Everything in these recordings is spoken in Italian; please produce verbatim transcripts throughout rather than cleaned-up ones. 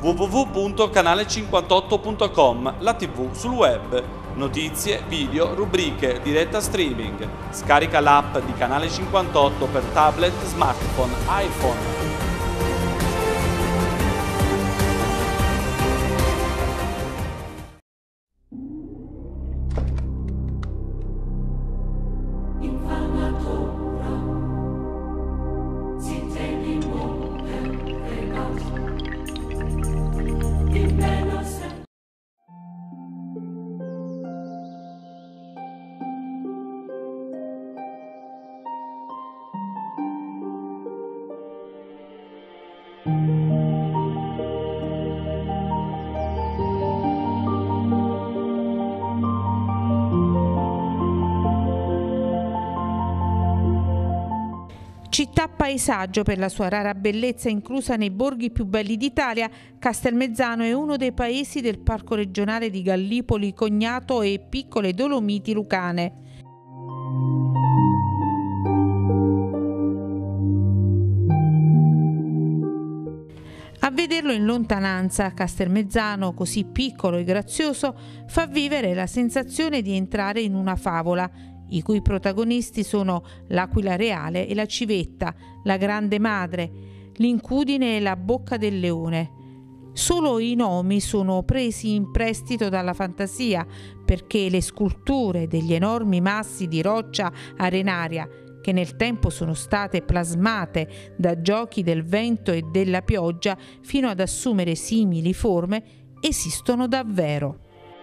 w w w punto canale cinquantotto punto com, la tivù sul web. Notizie, video, rubriche, diretta streaming. Scarica l'app di Canale cinquantotto per tablet, smartphone, iPhone. Città paesaggio per la sua rara bellezza inclusa nei borghi più belli d'Italia, Castelmezzano è uno dei paesi del Parco regionale di Gallipoli, Cognato e Piccole Dolomiti Lucane. A vederlo in lontananza, Castelmezzano, così piccolo e grazioso, fa vivere la sensazione di entrare in una favola, i cui protagonisti sono l'aquila reale e la civetta, la grande madre, l'incudine e la bocca del leone. Solo i nomi sono presi in prestito dalla fantasia, perché le sculture degli enormi massi di roccia arenaria, che nel tempo sono state plasmate da giochi del vento e della pioggia fino ad assumere simili forme, esistono davvero.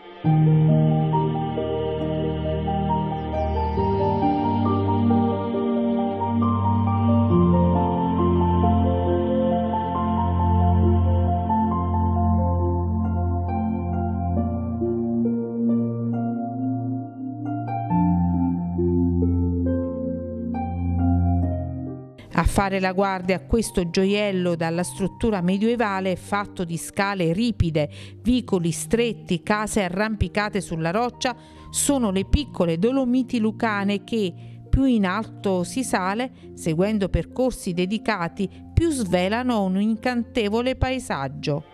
A fare la guardia a questo gioiello dalla struttura medievale fatto di scale ripide, vicoli stretti, case arrampicate sulla roccia, sono le piccole Dolomiti Lucane che, più in alto si sale, seguendo percorsi dedicati, più svelano un incantevole paesaggio.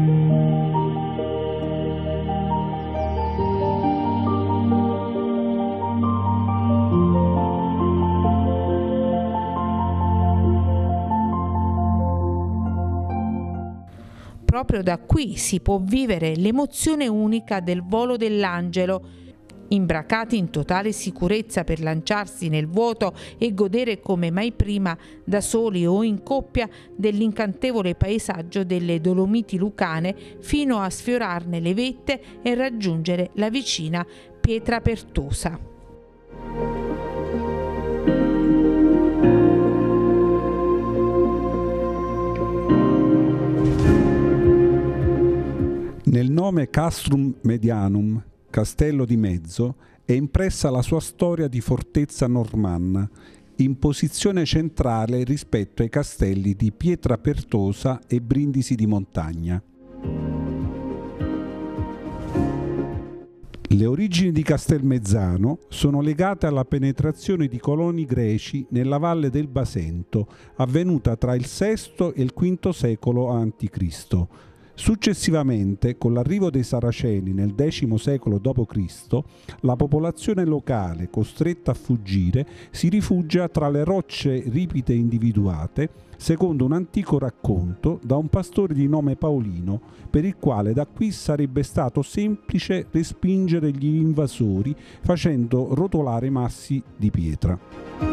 Proprio da qui si può vivere l'emozione unica del volo dell'angelo, imbracati in totale sicurezza per lanciarsi nel vuoto e godere come mai prima, da soli o in coppia, dell'incantevole paesaggio delle Dolomiti Lucane fino a sfiorarne le vette e raggiungere la vicina Pietrapertosa. Nel nome Castrum Medianum, Castello di Mezzo, è impressa la sua storia di fortezza normanna, in posizione centrale rispetto ai castelli di Pietrapertosa e Brindisi di Montagna. Le origini di Castelmezzano sono legate alla penetrazione di coloni greci nella valle del Basento, avvenuta tra il sesto e il quinto secolo avanti Cristo. Successivamente, con l'arrivo dei Saraceni nel decimo secolo dopo Cristo, la popolazione locale, costretta a fuggire, si rifugia tra le rocce ripide individuate, secondo un antico racconto da un pastore di nome Paolino, per il quale da qui sarebbe stato semplice respingere gli invasori facendo rotolare massi di pietra.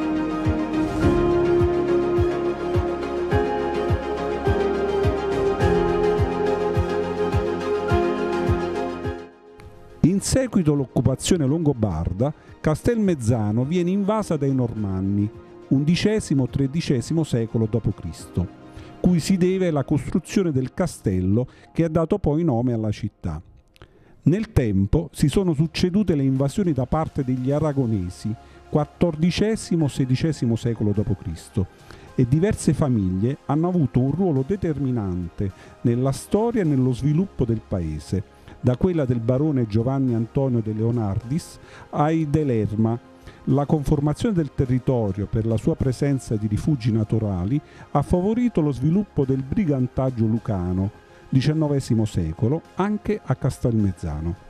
In seguito all'occupazione longobarda, Castelmezzano viene invasa dai Normanni, undicesimo-tredicesimo secolo dopo Cristo, cui si deve la costruzione del castello che ha dato poi nome alla città. Nel tempo si sono succedute le invasioni da parte degli aragonesi, quattordicesimo-sedicesimo secolo dopo Cristo, e diverse famiglie hanno avuto un ruolo determinante nella storia e nello sviluppo del paese, da quella del barone Giovanni Antonio de Leonardis ai de Lerma. La conformazione del territorio per la sua presenza di rifugi naturali ha favorito lo sviluppo del brigantaggio lucano, diciannovesimo secolo, anche a Castelmezzano.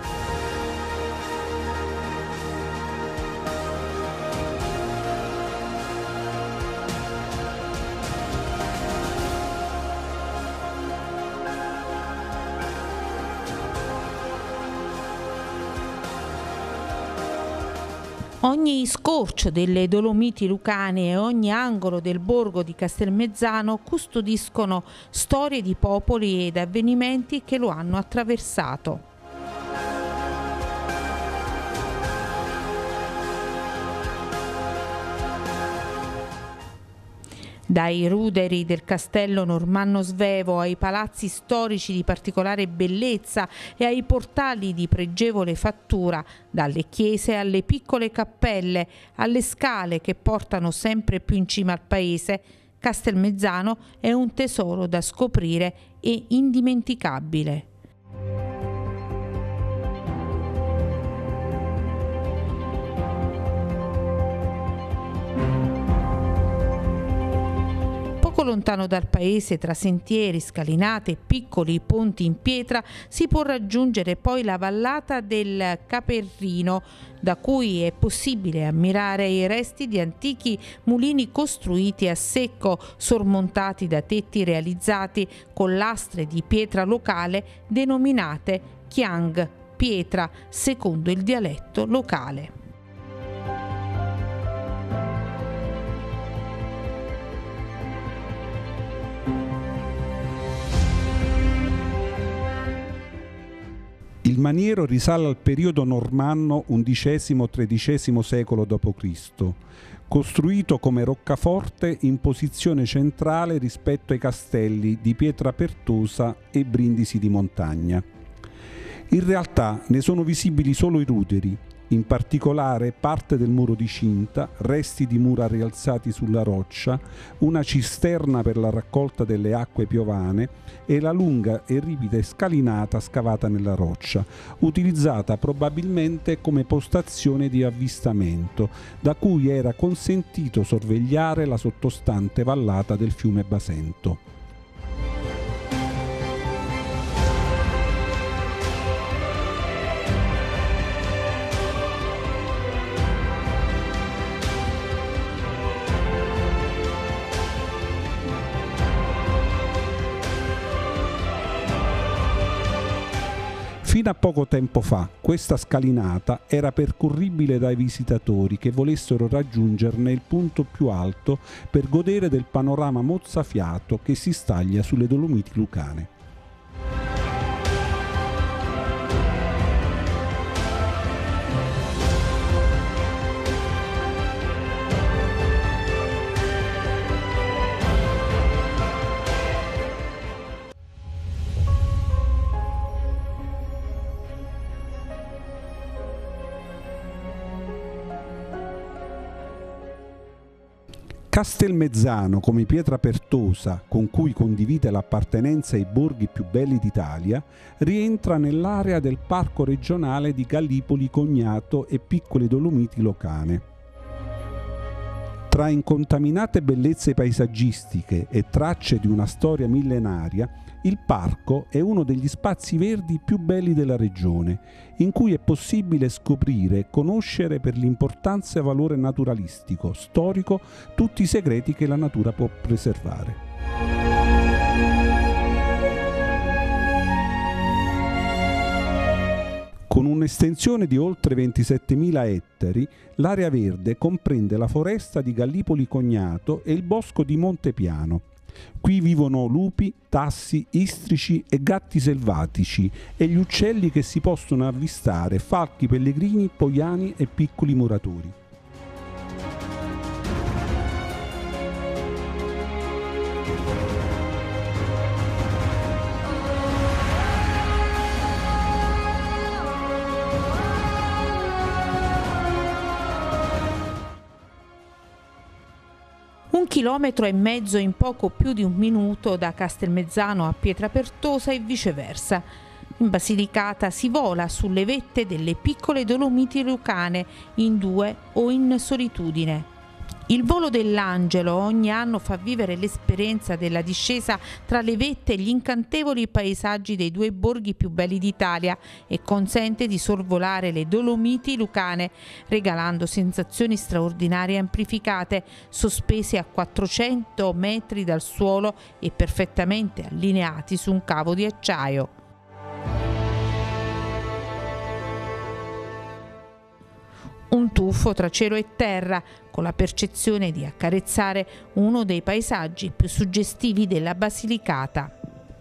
Ogni scorcio delle Dolomiti Lucane e ogni angolo del borgo di Castelmezzano custodiscono storie di popoli ed avvenimenti che lo hanno attraversato. Dai ruderi del castello normanno svevo ai palazzi storici di particolare bellezza e ai portali di pregevole fattura, dalle chiese alle piccole cappelle, alle scale che portano sempre più in cima al paese, Castelmezzano è un tesoro da scoprire e indimenticabile. Poco lontano dal paese, tra sentieri, scalinate e piccoli ponti in pietra, si può raggiungere poi la vallata del Caperrino, da cui è possibile ammirare i resti di antichi mulini costruiti a secco, sormontati da tetti realizzati con lastre di pietra locale denominate chiang, pietra, secondo il dialetto locale. Il maniero risale al periodo normanno undicesimo tredicesimo secolo dopo Cristo, costruito come roccaforte in posizione centrale rispetto ai castelli di Pietra Pertosa e Brindisi di Montagna. In realtà ne sono visibili solo i ruderi, in particolare parte del muro di cinta, resti di mura rialzati sulla roccia, una cisterna per la raccolta delle acque piovane e la lunga e ripida scalinata scavata nella roccia, utilizzata probabilmente come postazione di avvistamento, da cui era consentito sorvegliare la sottostante vallata del fiume Basento. Fino a poco tempo fa questa scalinata era percorribile dai visitatori che volessero raggiungerne il punto più alto per godere del panorama mozzafiato che si staglia sulle Dolomiti Lucane. Castelmezzano, come Pietra Pertosa, con cui condivide l'appartenenza ai borghi più belli d'Italia, rientra nell'area del Parco regionale di Gallipoli Cognato e Piccole Dolomiti Lucane. Tra incontaminate bellezze paesaggistiche e tracce di una storia millenaria, il parco è uno degli spazi verdi più belli della regione, in cui è possibile scoprire e conoscere per l'importanza e valore naturalistico, storico, tutti i segreti che la natura può preservare. Con un'estensione di oltre ventisettemila ettari, l'area verde comprende la foresta di Gallipoli Cognato e il bosco di Montepiano. Qui vivono lupi, tassi, istrici e gatti selvatici e gli uccelli che si possono avvistare, falchi pellegrini, poiani e piccoli muratori. Un chilometro e mezzo in poco più di un minuto da Castelmezzano a Pietra Pertosa e viceversa. In Basilicata si vola sulle vette delle piccole Dolomiti Lucane in due o in solitudine. Il volo dell'Angelo ogni anno fa vivere l'esperienza della discesa tra le vette e gli incantevoli paesaggi dei due borghi più belli d'Italia e consente di sorvolare le Dolomiti lucane, regalando sensazioni straordinarie amplificate, sospesi a quattrocento metri dal suolo e perfettamente allineati su un cavo di acciaio. Un tuffo tra cielo e terra, con la percezione di accarezzare uno dei paesaggi più suggestivi della Basilicata.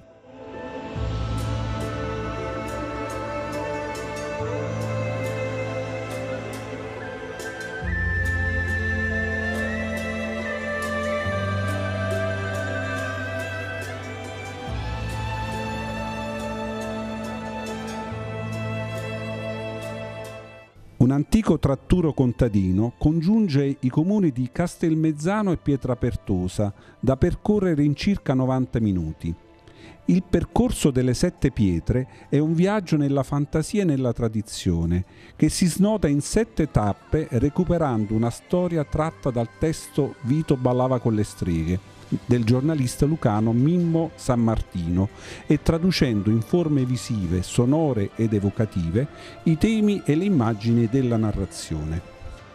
Un antico tratturo contadino congiunge i comuni di Castelmezzano e Pietrapertosa, da percorrere in circa novanta minuti. Il percorso delle Sette Pietre è un viaggio nella fantasia e nella tradizione, che si snoda in sette tappe recuperando una storia tratta dal testo Vito ballava con le streghe del giornalista lucano Mimmo Sammartino e traducendo in forme visive, sonore ed evocative i temi e le immagini della narrazione.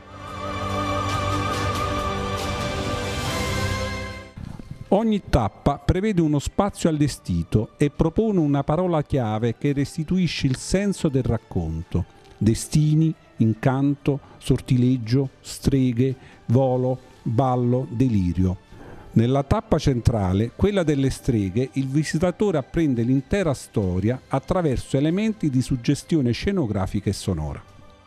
Ogni tappa prevede uno spazio allestito e propone una parola chiave che restituisce il senso del racconto: destini, incanto, sortileggio, streghe, volo, ballo, delirio. Nella tappa centrale, quella delle streghe, il visitatore apprende l'intera storia attraverso elementi di suggestione scenografica e sonora.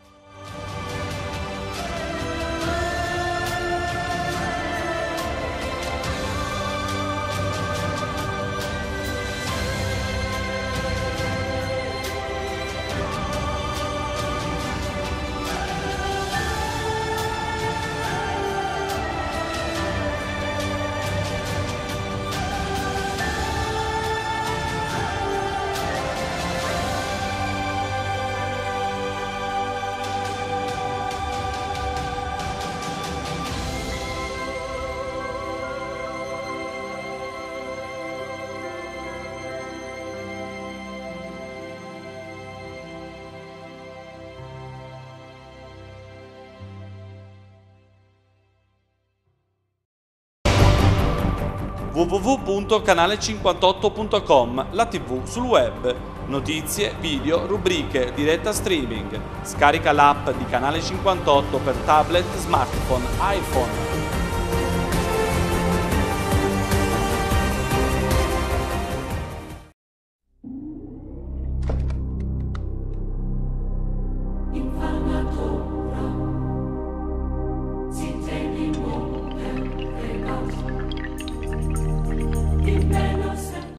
w w w punto canale cinquantotto punto com, la tivù sul web. Notizie, video, rubriche, diretta streaming. Scarica l'app di Canale cinquantotto per tablet, smartphone, iPhone.